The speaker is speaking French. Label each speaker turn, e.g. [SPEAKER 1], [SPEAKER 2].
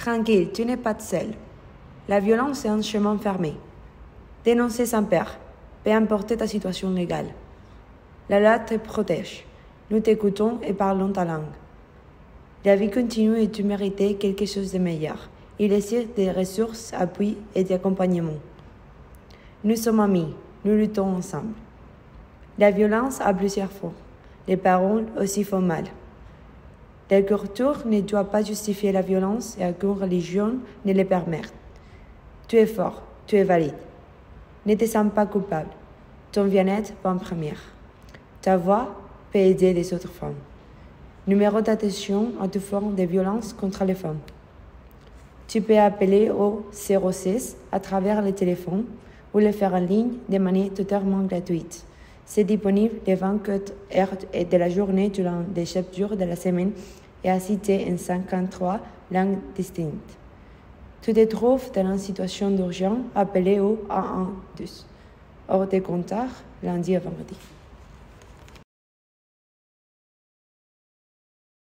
[SPEAKER 1] Tranquille, tu n'es pas seul. La violence est un chemin fermé. Dénoncer sans peur, peu importe ta situation légale. La loi te protège. Nous t'écoutons et parlons ta langue. La vie continue et tu mérites quelque chose de meilleur. Il existe des ressources, appuis et d'accompagnement. Nous sommes amis, nous luttons ensemble. La violence a plusieurs formes. Les paroles aussi font mal. La culture ne doit pas justifier la violence et aucune religion ne le permet. Tu es fort, tu es valide. Ne te sens pas coupable. Ton bien-être va en première. Ta voix peut aider les autres femmes. Numéro d'attention à toute forme de violence contre les femmes. Tu peux appeler au 06 à travers le téléphone ou le faire en ligne de manière totalement gratuite. C'est disponible les 24 heures de la journée durant les 7 jours de la semaine et assisté en 53 langues distinctes. Tu te trouves dans une situation d'urgence, appelez au 112. Hors de compteur, lundi à vendredi.